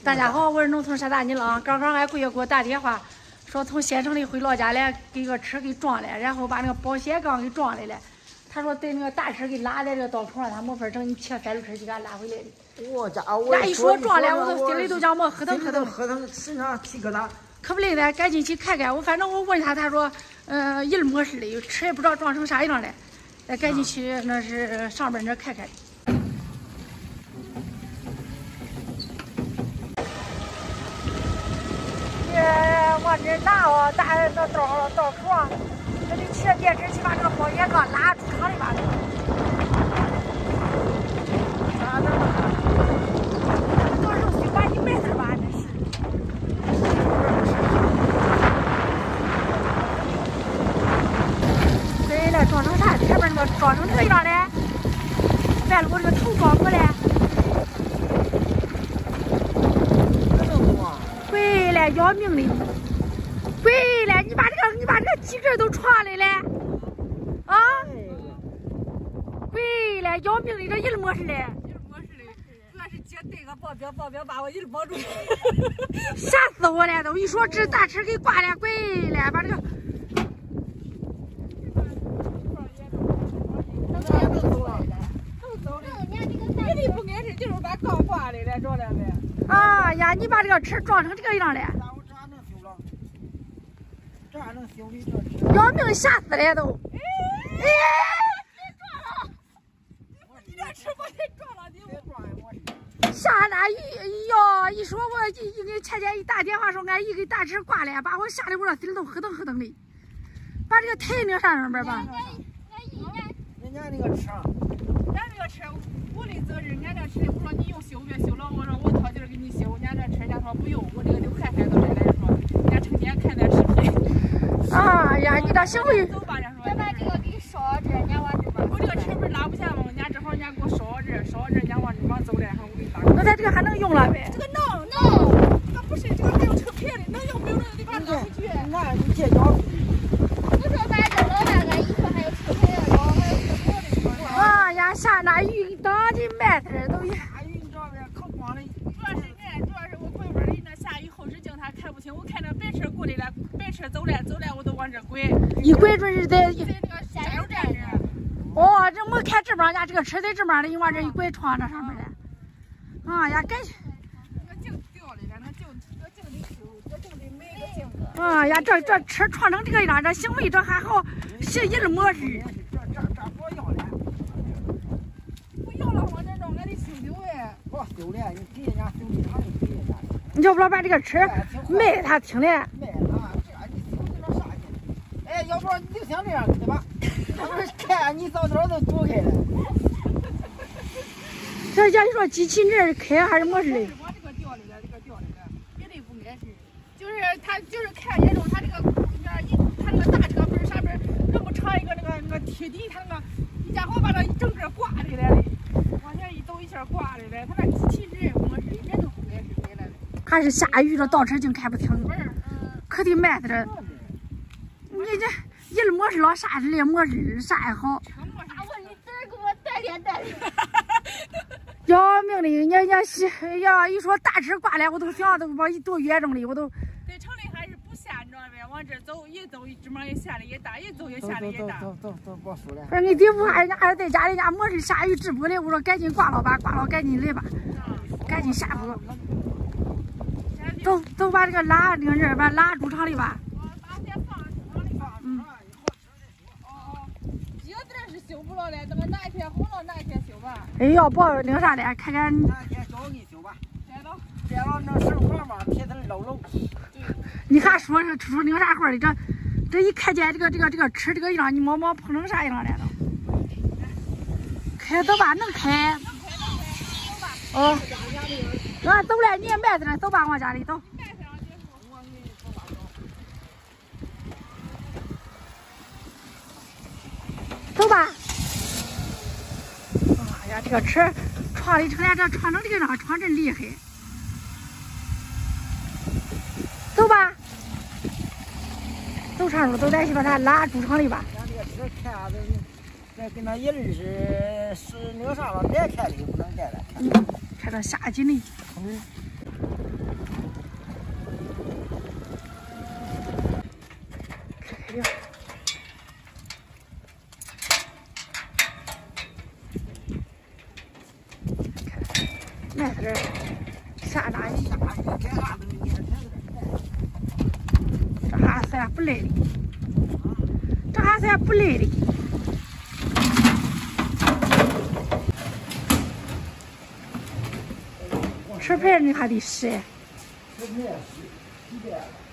大家好，我是农村山大妮了。刚刚俺闺女给我打电话，说从县城里回老家来，给个车给撞了，然后把那个保险杠给撞来了。他说等那个大车给拉在这个道口上，他没法整，你骑三轮车就给俺拉回来的。 我家我一说撞了，我都心里都想么咯噔咯噔， 咯噔，身上起疙瘩。 可不嘞的，赶紧去看看。反正我问他，他说，一没事的，车也不知道撞成啥样了，咱赶紧去那是上边那看看。往这拿哦，拿那道口啊，那得骑着电车去把这个保险杠拉出厂里吧。咋的了？到时候就把你埋这吧，真是。对了，撞成啥？前面那个撞成这样嘞，完了我这个头撞过来。回来要命的！回来，你把这个机根都撞来了，啊！回来要命的，这人没事的。 主要是姐对个保镖把我人保住， 吓死我了！都一说这大车给挂了，回来把这个。 你不该是就是把杠挂来了，着了呗。 啊呀！你把这个车撞成这个样了。 这还能修理这车？ 要命，吓死了都！ 哎，撞了！你这车把人撞了，你别撞我！ 下那哟，一说我给前天一打电话说俺姨给大车挂了，把我吓得我这心里都咯噔咯噔的。把这个抬那上边吧。 人家那个车， 俺那个车我的责任，俺这车我说你用修呗，修了我说我掏劲儿给你修，俺这车人家说不用，我这个就看看到这来说，人家成天看咱视频。 啊呀，你这行为。 走吧，人说。 咱把这个给烧这，人家往这边。 我这个车不是拉不下吗？人家正好人家给我烧这，人家往这边走了，然后我给拉。 那咱这个还能用了呗？ 这个能，这不是这个还有车牌的，能用没有能得把它拿回去。 那你借脚。 我说咱这老大俺姨说还有车牌的，然后还有车牌的。 啊呀，下那雨当的埋汰都。 下雨你知道呗，可光了。 主要是我朋友说人那下雨后视镜他看不清，我看那白车过来了，白车走了，我都往这拐。 一拐准是在那个加油站这。 哦，这没看这边家这个车在这边的，你往这一拐撞这上面了。啊呀，赶紧。 那个镜掉了，那镜得修，这镜得买个镜子。 啊呀，这车撞成这个样，这行为这还好，是人没事。 这不要了。 不要了，往这弄，俺得修哎。 不修了，你给人家修理厂就给人家。 你要不然把这个车卖他听嘞。 卖他，这你修理了啥劲？哎，要不然你就像这样对吧？他们看你早早都躲开了。 这家你说机器这开还是没事的？ 往这个掉来了，绝对不碍事。就是他就是看严重，他这个大车不是上面那么长一个那个铁底，他那个一家伙把它整个挂来了，往前一走一下挂来了，他那机器人没事，一点都不碍事回来了。 还是下雨这倒车镜看不清，可得埋汰着。你这人没事了，啥事也没事，啥也好。 我你自儿给我带脸。 要命的，人家呀一说大车挂了，我都想都往多远中的我都。 在城里还是不下，你知道呗？往这走一走，芝麻也下的也大，一走也下的也大。 走，别说了。 不是你爹夫人家还在家，人家没事下雨直播的，我说赶紧挂了吧，赶紧来吧，赶紧下播。都把这个拉那个人把拉猪场里吧。 修不了了，等哪一天红了哪一天修吧。 哎，要不那啥的，看看。 哪天交给你修吧。摘了那手环嘛，贴成漏漏。 你还说那啥话的，这一看见这个车这个样，你摸碰成啥样了都。开走吧，能开。哦。啊，走了，你也埋汰了，走吧，往家里走。走吧。哎呀，这个车撞的成了，这撞成这个样，撞真厉害。走吧，走上路，走咱去把它拉猪场里吧。 咱这个车看下子，那跟那人是那个啥了，别开的不能开了。 看这下紧的。 这儿下大雨，这还算不累的，这还算不累的。吃牌你还得洗。 这没洗，洗的。